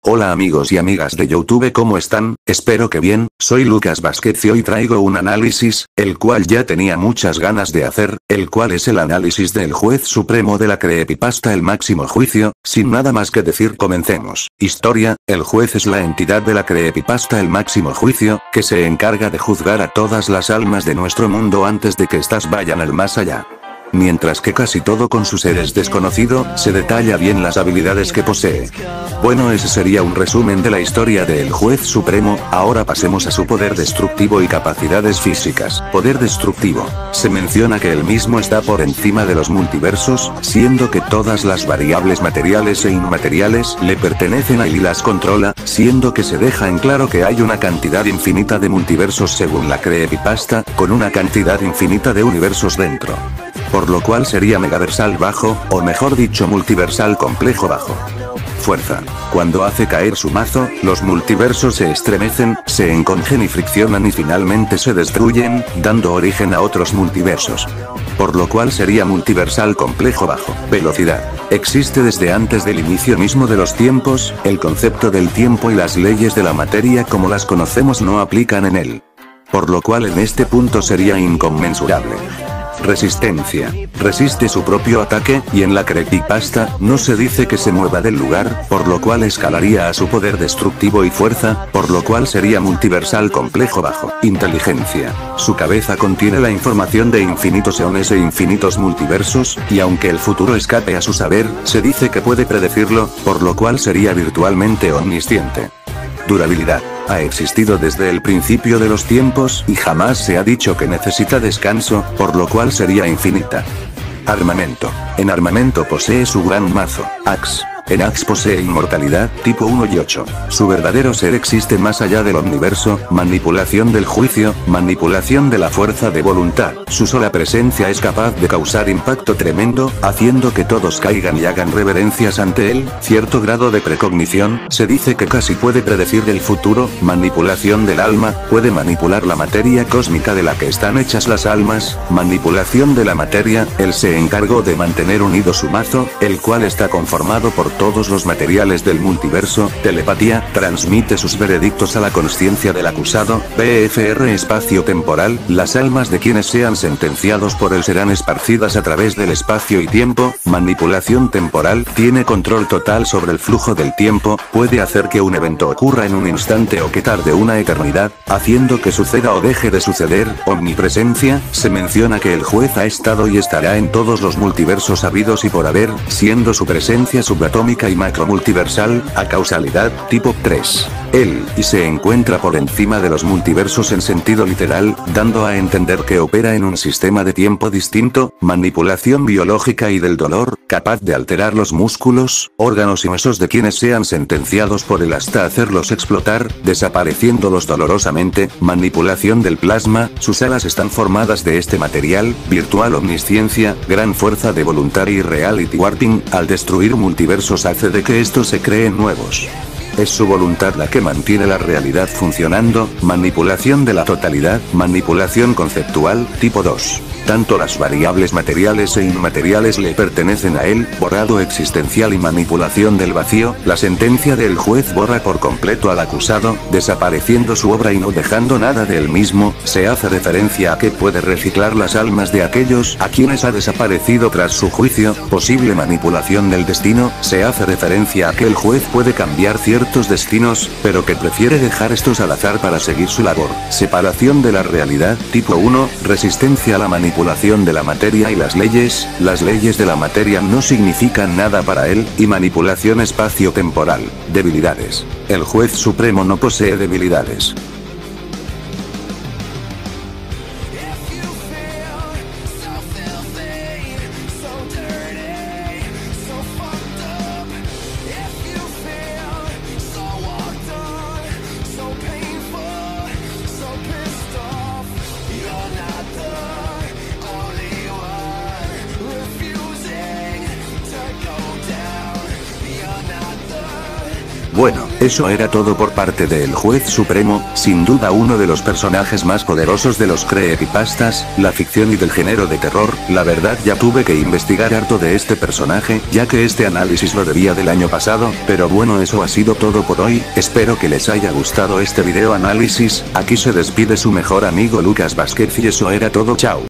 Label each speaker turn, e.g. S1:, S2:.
S1: Hola amigos y amigas de YouTube, ¿cómo están? Espero que bien. Soy Lucas Vázquez y hoy traigo un análisis, el cual ya tenía muchas ganas de hacer, el cual es el análisis del juez supremo de la creepypasta El Máximo Juicio. Sin nada más que decir, comencemos. Historia: el juez es la entidad de la creepypasta El Máximo Juicio, que se encarga de juzgar a todas las almas de nuestro mundo antes de que éstas vayan al más allá. Mientras que casi todo con su ser es desconocido, se detalla bien las habilidades que posee. Bueno, ese sería un resumen de la historia del juez supremo. Ahora pasemos a su poder destructivo y capacidades físicas. Poder destructivo. Se menciona que él mismo está por encima de los multiversos, siendo que todas las variables materiales e inmateriales le pertenecen a él y las controla, siendo que se deja en claro que hay una cantidad infinita de multiversos según la creepypasta, con una cantidad infinita de universos dentro. Por lo cual sería megaversal bajo, o mejor dicho multiversal complejo bajo. Fuerza. Cuando hace caer su mazo, los multiversos se estremecen, se encogen y friccionan y finalmente se destruyen, dando origen a otros multiversos. Por lo cual sería multiversal complejo bajo. Velocidad. Existe desde antes del inicio mismo de los tiempos, el concepto del tiempo y las leyes de la materia como las conocemos no aplican en él. Por lo cual en este punto sería inconmensurable. Resistencia. Resiste su propio ataque, y en la creepypasta, no se dice que se mueva del lugar, por lo cual escalaría a su poder destructivo y fuerza, por lo cual sería multiversal complejo bajo. Inteligencia. Su cabeza contiene la información de infinitos eones e infinitos multiversos, y aunque el futuro escape a su saber, se dice que puede predecirlo, por lo cual sería virtualmente omnisciente. Durabilidad. Ha existido desde el principio de los tiempos y jamás se ha dicho que necesita descanso, por lo cual sería infinita. Armamento. En armamento posee su gran mazo, Axe. En Axe posee inmortalidad, tipo 1 y 8. Su verdadero ser existe más allá del omniverso, manipulación del juicio, manipulación de la fuerza de voluntad. Su sola presencia es capaz de causar impacto tremendo, haciendo que todos caigan y hagan reverencias ante él. Cierto grado de precognición, se dice que casi puede predecir el futuro. Manipulación del alma, puede manipular la materia cósmica de la que están hechas las almas. Manipulación de la materia, él se encargó de mantener unido su mazo, el cual está conformado por todos los materiales del multiverso. Telepatía, transmite sus veredictos a la consciencia del acusado. BFR espacio temporal, las almas de quienes sean sentenciados por él serán esparcidas a través del espacio y tiempo. Manipulación temporal, tiene control total sobre el flujo del tiempo, puede hacer que un evento ocurra en un instante o que tarde una eternidad, haciendo que suceda o deje de suceder. Omnipresencia, se menciona que el juez ha estado y estará en todos los multiversos habidos y por haber, siendo su presencia subatómica y macromultiversal, a causalidad, tipo 3. Él, y se encuentra por encima de los multiversos en sentido literal, dando a entender que opera en un sistema de tiempo distinto. Manipulación biológica y del dolor, capaz de alterar los músculos, órganos y huesos de quienes sean sentenciados por él hasta hacerlos explotar, desapareciéndolos dolorosamente. Manipulación del plasma, sus alas están formadas de este material. Virtual omnisciencia, gran fuerza de voluntad y reality warping, al destruir multiversos hace de que estos se creen nuevos. Es su voluntad la que mantiene la realidad funcionando. Manipulación de la totalidad, manipulación conceptual, tipo 2. Tanto las variables materiales e inmateriales le pertenecen a él. Borrado existencial y manipulación del vacío, la sentencia del juez borra por completo al acusado, desapareciendo su obra y no dejando nada de él mismo. Se hace referencia a que puede reciclar las almas de aquellos a quienes ha desaparecido tras su juicio. Posible manipulación del destino, se hace referencia a que el juez puede cambiar ciertos destinos, pero que prefiere dejar estos al azar para seguir su labor. Separación de la realidad, tipo 1, resistencia a la manipulación de la materia y las leyes de la materia no significan nada para él, y manipulación espacio-temporal. Debilidades. El juez supremo no posee debilidades. Bueno, eso era todo por parte del Juez Supremo, sin duda uno de los personajes más poderosos de los creepypastas, la ficción y del género de terror. La verdad ya tuve que investigar harto de este personaje, ya que este análisis lo debía del año pasado, pero bueno, eso ha sido todo por hoy. Espero que les haya gustado este video análisis. Aquí se despide su mejor amigo Lucas Vázquez y eso era todo, chao.